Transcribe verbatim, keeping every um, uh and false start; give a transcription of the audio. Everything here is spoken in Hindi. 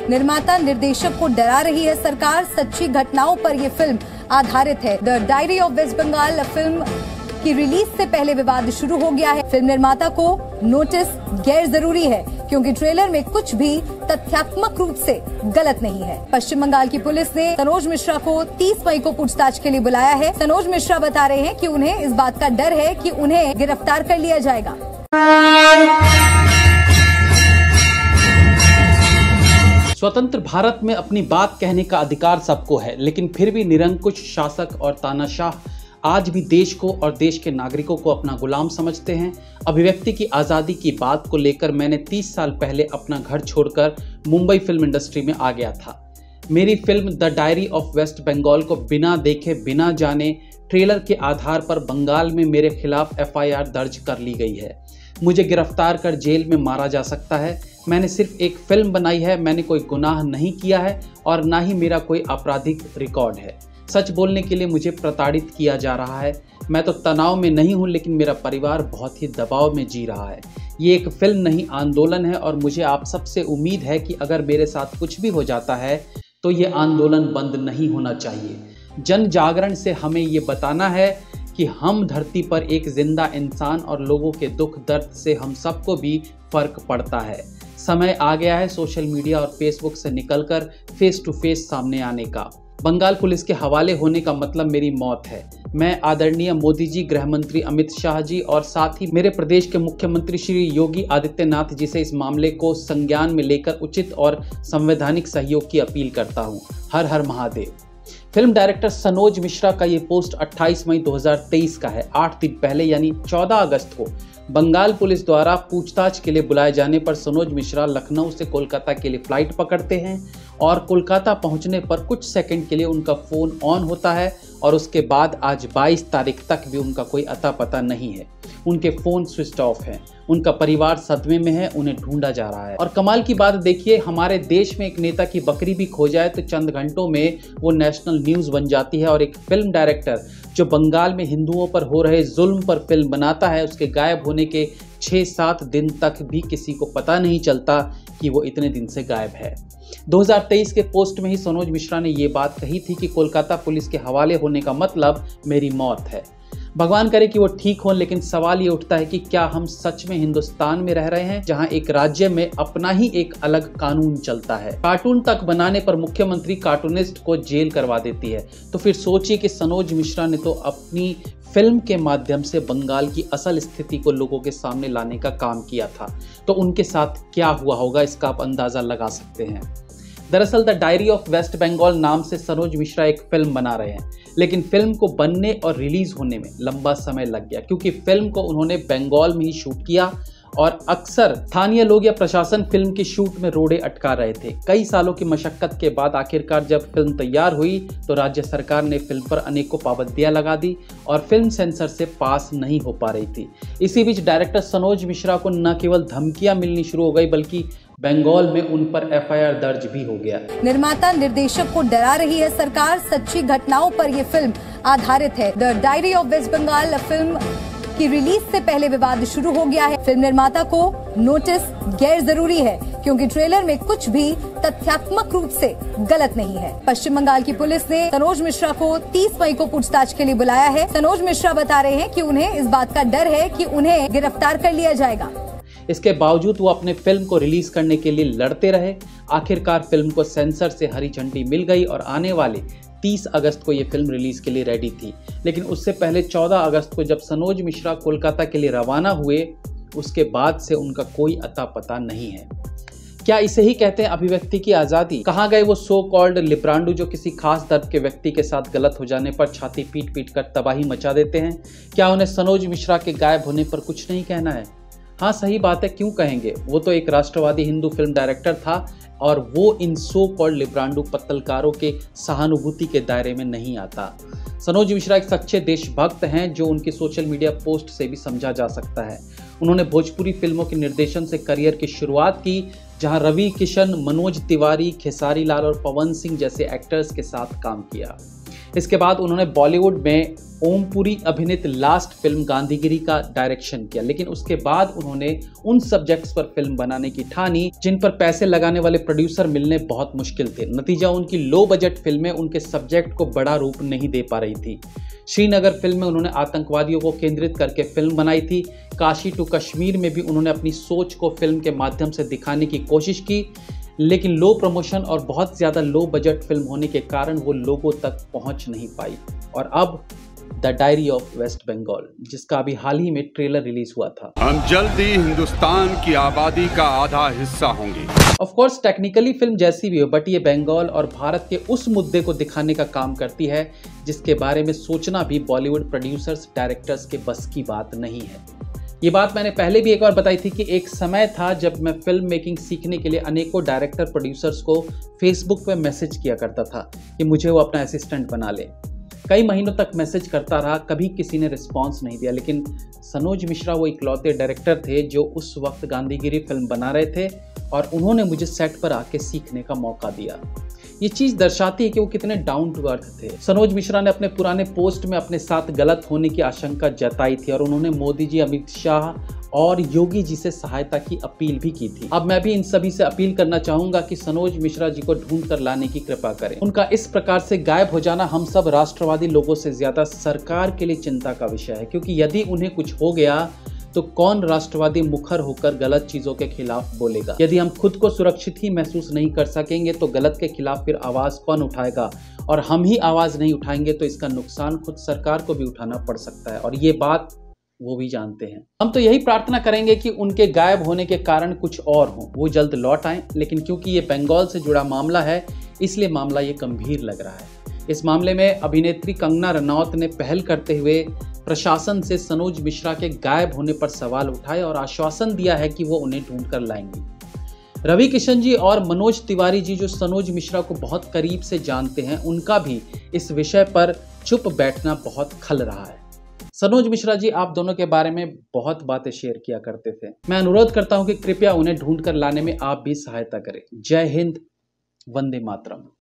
निर्माता निर्देशक को डरा रही है सरकार, सच्ची घटनाओं पर ये फिल्म आधारित है। The diary of West Bengal film की रिलीज से पहले विवाद शुरू हो गया है। फिल्म निर्माता को नोटिस गैर जरूरी है क्योंकि ट्रेलर में कुछ भी तथ्यात्मक रूप से गलत नहीं है। पश्चिम बंगाल की पुलिस ने सनोज मिश्रा को तीस मई को पूछताछ के लिए बुलाया है। सनोज मिश्रा बता रहे हैं कि उन्हें इस बात का डर है कि उन्हें गिरफ्तार कर लिया जाएगा। स्वतंत्र भारत में अपनी बात कहने का अधिकार सबको है, लेकिन फिर भी निरंकुश शासक और तानाशाह आज भी देश को और देश के नागरिकों को अपना गुलाम समझते हैं। अभिव्यक्ति की आज़ादी की बात को लेकर मैंने तीस साल पहले अपना घर छोड़कर मुंबई फिल्म इंडस्ट्री में आ गया था। मेरी film the diary of West Bengal को बिना देखे बिना जाने ट्रेलर के आधार पर बंगाल में मेरे खिलाफ एफ आई आर दर्ज कर ली गई है। मुझे गिरफ्तार कर जेल में मारा जा सकता है। मैंने सिर्फ एक फिल्म बनाई है, मैंने कोई गुनाह नहीं किया है और ना ही मेरा कोई आपराधिक रिकॉर्ड है। सच बोलने के लिए मुझे प्रताड़ित किया जा रहा है। मैं तो तनाव में नहीं हूँ, लेकिन मेरा परिवार बहुत ही दबाव में जी रहा है। ये एक फिल्म नहीं, आंदोलन है और मुझे आप सबसे उम्मीद है कि अगर मेरे साथ कुछ भी हो जाता है तो ये आंदोलन बंद नहीं होना चाहिए। जन जागरण से हमें ये बताना है कि हम धरती पर एक जिंदा इंसान और लोगों के दुख दर्द से हम सबको भी फर्क पड़ता है। समय आ गया है सोशल मीडिया और फेसबुक से निकलकर फेस टू फेस सामने आने का। बंगाल पुलिस के हवाले होने का मतलब मेरी मौत है। मैं आदरणीय मोदी जी, गृह मंत्री अमित शाह जी और साथ ही मेरे प्रदेश के मुख्यमंत्री श्री योगी आदित्यनाथ जी से इस मामले को संज्ञान में लेकर उचित और संवैधानिक सहयोग की अपील करता हूं। हर हर महादेव। फिल्म डायरेक्टर सनोज मिश्रा का ये पोस्ट अट्ठाईस मई दो हज़ार तेईस का है। आठ दिन पहले यानी चौदह अगस्त को बंगाल पुलिस द्वारा पूछताछ के लिए बुलाए जाने पर सनोज मिश्रा लखनऊ से कोलकाता के लिए फ्लाइट पकड़ते हैं और कोलकाता पहुंचने पर कुछ सेकंड के लिए उनका फ़ोन ऑन होता है और उसके बाद आज बाईस तारीख तक भी उनका कोई अता पता नहीं है। उनके फ़ोन स्विच ऑफ हैं। उनका परिवार सदमे में है, उन्हें ढूंढा जा रहा है। और कमाल की बात देखिए, हमारे देश में एक नेता की बकरी भी खो जाए तो चंद घंटों में वो नेशनल न्यूज़ बन जाती है और एक फिल्म डायरेक्टर जो बंगाल में हिंदुओं पर हो रहे जुल्म पर फिल्म बनाता है, उसके गायब होने के छः सात दिन तक भी किसी को पता नहीं चलता कि वो इतने दिन से गायब है। दो हज़ार तेईस के पोस्ट में ही सनोज मिश्रा ने ये बात कही थी कि कोलकाता पुलिस के हवाले होने का मतलब मेरी मौत है। भगवान करे कि वो ठीक हों, लेकिन सवाल ये उठता है कि क्या हम सच में हिंदुस्तान में रह रहे हैं जहां एक राज्य में अपना ही एक अलग कानून चलता है। कार्टून तक बनाने पर मुख्यमंत्री कार्टूनिस्ट को जेल करवा देती है, तो फिर सोचिए कि सनोज मिश्रा ने तो अपनी फिल्म के माध्यम से बंगाल की असल स्थिति को लोगों के सामने लाने का काम किया था, तो उनके साथ क्या हुआ होगा इसका आप अंदाजा लगा सकते हैं। दरअसल the diary of West Bengal नाम से सनोज मिश्रा एक फिल्म बना रहे हैं, लेकिन फिल्म को बनने और रिलीज होने में लंबा समय लग गया क्योंकि फिल्म को उन्होंने बंगाल में ही शूट किया और अक्सर स्थानीय लोग या प्रशासन फिल्म की शूट में रोड़े अटका रहे थे। कई सालों की मशक्कत के बाद आखिरकार जब फिल्म तैयार हुई तो राज्य सरकार ने फिल्म पर अनेकों पाबंदियां लगा दी और फिल्म सेंसर से पास नहीं हो पा रही थी। इसी बीच डायरेक्टर सनोज मिश्रा को न केवल धमकियां मिलनी शुरू हो गई बल्कि बंगाल में उन पर एफ आई आर दर्ज भी हो गया। निर्माता निर्देशक को डरा रही है सरकार, सच्ची घटनाओं पर यह फिल्म आधारित है। The diary of West Bengal film की रिलीज से पहले विवाद शुरू हो गया है। फिल्म निर्माता को नोटिस गैर जरूरी है क्योंकि ट्रेलर में कुछ भी तथ्यात्मक रूप से गलत नहीं है। पश्चिम बंगाल की पुलिस ने सनोज मिश्रा को तीस मई को पूछताछ के लिए बुलाया है। सनोज मिश्रा बता रहे हैं कि उन्हें इस बात का डर है कि उन्हें गिरफ्तार कर लिया जाएगा। इसके बावजूद वो अपने फिल्म को रिलीज करने के लिए लड़ते रहे। आखिरकार फिल्म को सेंसर से हरी झंडी मिल गई और आने वाले तीस अगस्त को ये फिल्म रिलीज के लिए रेडी थी, लेकिन उससे पहले चौदह अगस्त को जब सनोज मिश्रा कोलकाता के लिए रवाना हुए उसके बाद से उनका कोई अता पता नहीं है। क्या इसे ही कहते हैं अभिव्यक्ति की आज़ादी? कहाँ गए वो सो कॉल्ड लिब्रांडू जो किसी खास दर्द के व्यक्ति के साथ गलत हो जाने पर छाती पीट पीट कर तबाही मचा देते हैं? क्या उन्हें सनोज मिश्रा के गायब होने पर कुछ नहीं कहना है? हाँ, सही बात है, क्यों कहेंगे। वो तो एक राष्ट्रवादी हिंदू फिल्म डायरेक्टर था और वो इन सो कॉल्ड लिब्रांडू पत्तलकारों के सहानुभूति के दायरे में नहीं आता। सनोज मिश्रा एक सच्चे देशभक्त हैं जो उनकी सोशल मीडिया पोस्ट से भी समझा जा सकता है। उन्होंने भोजपुरी फिल्मों के निर्देशन से करियर की शुरुआत की, जहां रवि किशन, मनोज तिवारी, खेसारी लाल और पवन सिंह जैसे एक्टर्स के साथ काम किया। इसके बाद उन्होंने बॉलीवुड में ओमपुरी अभिनीत लास्ट फिल्म गांधीगिरी का डायरेक्शन किया, लेकिन उसके बाद उन्होंने उन सब्जेक्ट्स पर फिल्म बनाने की ठानी जिन पर पैसे लगाने वाले प्रोड्यूसर मिलने बहुत मुश्किल थे। नतीजा उनकी लो बजट फिल्में उनके सब्जेक्ट को बड़ा रूप नहीं दे पा रही थी। श्रीनगर फिल्म में उन्होंने आतंकवादियों को केंद्रित करके फिल्म बनाई थी। काशी टू कश्मीर में भी उन्होंने अपनी सोच को फिल्म के माध्यम से दिखाने की कोशिश की, लेकिन लो प्रमोशन और बहुत ज़्यादा लो बजट फिल्म होने के कारण वो लोगों तक पहुंच नहीं पाई। और अब the diary of West Bengal, जिसका अभी हाल ही में ट्रेलर रिलीज हुआ था। हम जल्दी हिंदुस्तान की आबादी का आधा हिस्सा होंगे। ऑफ कोर्स टेक्निकली फिल्म जैसी भी हो, बट ये बंगाल और भारत के उस मुद्दे को दिखाने का काम करती है जिसके बारे में सोचना भी बॉलीवुड प्रोड्यूसर्स डायरेक्टर्स के बस की बात नहीं है। ये बात मैंने पहले भी एक बार बताई थी कि एक समय था जब मैं फिल्म मेकिंग सीखने के लिए अनेकों डायरेक्टर प्रोड्यूसर्स को फेसबुक पे मैसेज किया करता था कि मुझे वो अपना असिस्टेंट बना ले। कई महीनों तक मैसेज करता रहा, कभी किसी ने रिस्पांस नहीं दिया, लेकिन सनोज मिश्रा वो इकलौते डायरेक्टर थे जो उस वक्त गांधीगिरी फिल्म बना रहे थे और उन्होंने मुझे सेट पर आके सीखने का मौका दिया। ये चीज़ दर्शाती है कि वो कितने डाउन टू अर्थ थे। सनोज मिश्रा ने अपने पुराने पोस्ट में अपने साथ गलत होने की आशंका जताई थी और उन्होंने मोदी जी, अमित शाह और योगी जी से सहायता की अपील भी की थी। अब मैं भी इन सभी से अपील करना चाहूंगा कि सनोज मिश्रा जी को ढूंढ कर लाने की कृपा करें। उनका इस प्रकार से गायब हो जाना हम सब राष्ट्रवादी लोगों से ज्यादा सरकार के लिए चिंता का विषय है, क्योंकि यदि उन्हें कुछ हो गया तो कौन राष्ट्रवादी मुखर होकर गलत चीजों के खिलाफ बोलेगा। यदि हम खुद को सुरक्षित ही महसूस नहीं कर सकेंगे तो गलत के खिलाफ फिर आवाज कौन उठाएगा, और हम ही आवाज नहीं उठाएंगे तो इसका नुकसान खुद सरकार को भी उठाना पड़ सकता है, और ये बात वो भी जानते हैं। हम तो यही प्रार्थना करेंगे कि उनके गायब होने के कारण कुछ और हो, वो जल्द लौट आएं, लेकिन क्योंकि ये बंगाल से जुड़ा मामला है इसलिए मामला ये गंभीर लग रहा है। इस मामले में अभिनेत्री कंगना रनौत ने पहल करते हुए प्रशासन से सनोज मिश्रा के गायब होने पर सवाल उठाए और आश्वासन दिया है कि वो उन्हें ढूंढ कर लाएंगी। रवि किशन जी और मनोज तिवारी जी जो सनोज मिश्रा को बहुत करीब से जानते हैं, उनका भी इस विषय पर चुप बैठना बहुत खल रहा है। सनोज मिश्रा जी आप दोनों के बारे में बहुत बातें शेयर किया करते थे। मैं अनुरोध करता हूं कि कृपया उन्हें ढूंढ कर लाने में आप भी सहायता करें। जय हिंद, वंदे मातरम।